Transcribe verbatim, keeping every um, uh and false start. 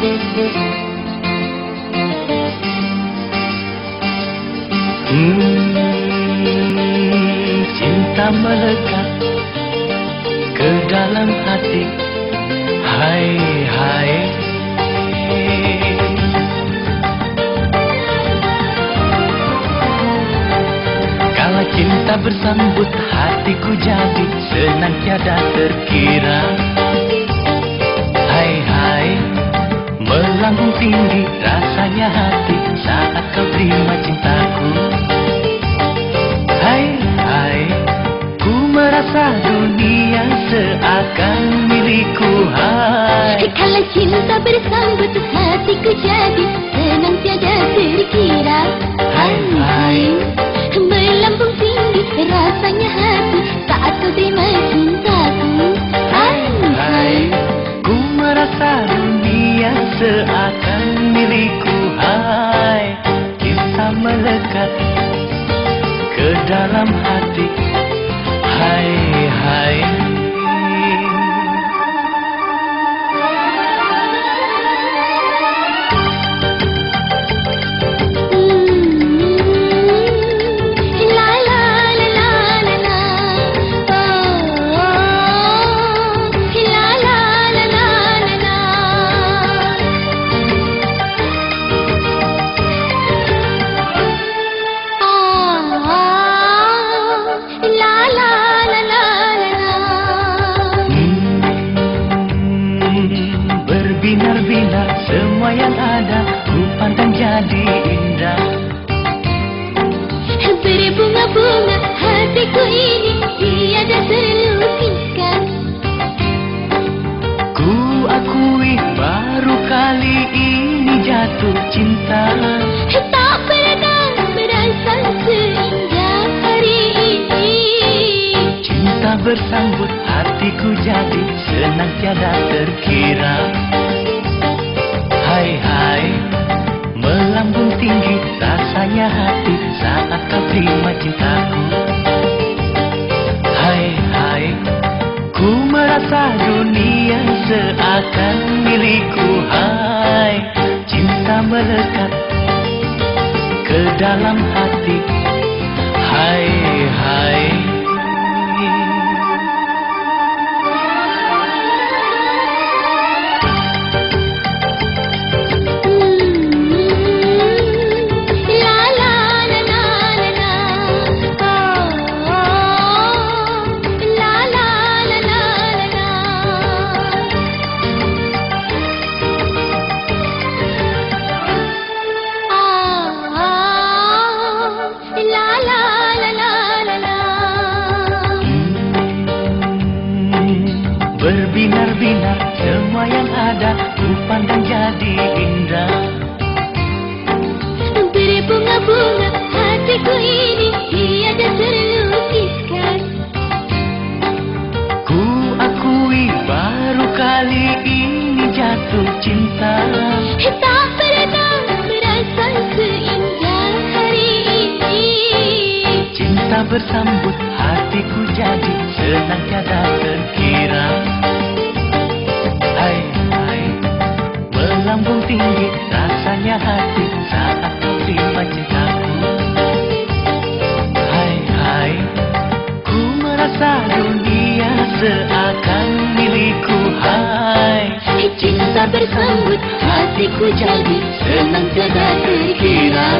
Hmm, cinta melekat ke dalam hati. Hai, hai. Kalau cinta bersambut, hatiku jadi senang tiada terkira. Hai, hai. Melambung tinggi rasanya hati saat kau terima cintaku. Hai, hai. Ku merasa dunia seakan milikku. Hai. Kalau cinta bersambut, hatiku jadi senang tiada terkira. Hai, hai. Melambung tinggi rasanya hati saat kau terima cintaku. Hai, hai. Ku merasa dunia seakan milikku. Hai. Cinta melekat ke dalam hati. Hai, hai. Berbinar-binar semua yang ada, ku pandang jadi indah. Berbunga-bunga hatiku ini tiada terlukiskan. Ku akui baru kali ini jatuh cinta. Tak pernah merasa seindah hari ini. Cinta bersambut, hatiku jadi senang tiada terkira. Hai, hai. Melambung tinggi rasanya hati saat kau terima cintaku. Hai, hai. Ku merasa dunia seakan milikku. Hai. Cinta melekat ke dalam hati. Hai, hai. Berbinar-binar semua yang ada, ku pandang jadi indah. Berbunga-bunga hatiku ini tiada terlukiskan. Ku akui baru kali ini jatuh cinta. Tak pernah merasa seindah hari ini. Cinta bersambut, hatiku jadi senang tiada terkira. Hai, hai. Melambung tinggi rasanya hati saat kau terima cintaku. Hai, hai. Ku merasa dunia seakan milikku. Hai. Cinta bersambut, hatiku jadi senang tiada terkira.